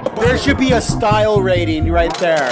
There should be a style rating right there.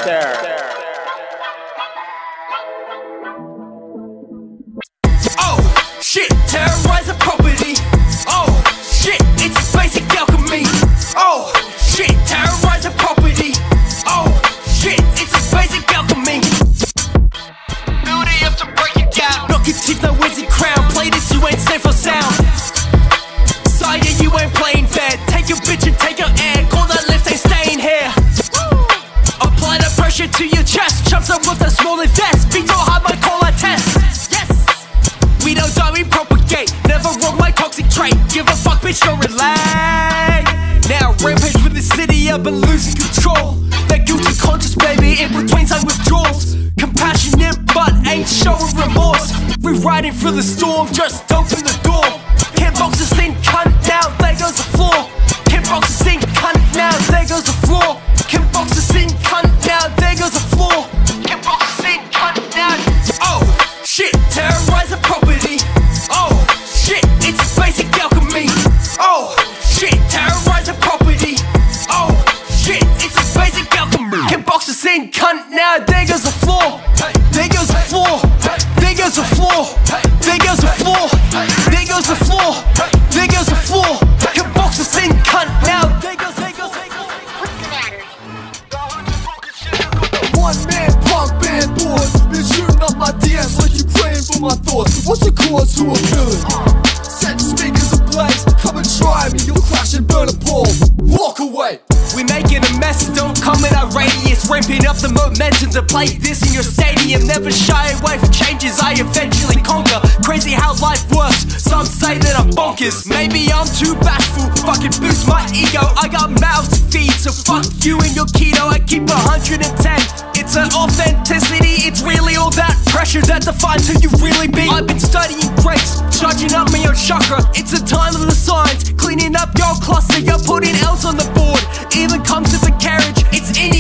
Oh, shit, terrorize a property. Oh, shit, it's basic alchemy. Oh, shit, terrorize a property. Oh, shit, it's basic alchemy. Beauty have to break it down. Knock your teeth, no wizard crown. Play this, you ain't safe for sound. Sire, you ain't playing fair. Take your bitch and take your air. Call that lift, ain't staying here. Apply the pressure to your chest. Chumps up with a smaller vest. Beat so hard, might call Artest. Yes. We don't die, we propagate. Never wrong my toxic trait. Give a fuck, bitch, don't relate. Now rampage with the city, I've been losing control. That guilty conscious, baby, in between some withdrawals. Compassionate, but ain't showing remorse. We riding through the storm, just open the door. Can't box the scene, cunt, now there goes the floor. Can't box the scene, cunt, now there goes the floor. Can't box the scene, cunt, now there goes the floor. Can't box the scene, cunt, now. Oh, shit, terrorize a property. Oh, shit, it's basic alchemy. Oh, shit, terrorize a property. Oh, shit, it's basic alchemy. Can't box the scene, cunt, now there goes the floor. There goes the floor. There goes the floor. There goes the floor. There goes the floor. There goes the floor. Can't box the scene, cunt, now there goes. One man punk band boys been shooting up my DMs like you praying for my thoughts. What's the cause to a villain? Set the speakers ablaze. Come and try me, you'll crash and burn a pole. Walk away. We making a mess, don't come in our radius. Ramping up the momentum to play this in your stadium. Never shy away from changes, I eventually conquer. Crazy how life works, some say that I'm bonkers. Maybe I'm too bashful, fucking boost my ego. I got mouths to feed, so fuck you and your keto. I keep 110, it's an authenticity. It's really all that pressure that defines who you really be. I've been studying grace, charging up my own chakra. It's the time of the signs, cleaning up your cluster. You're putting L's on the board, even comes with a carriage. It's in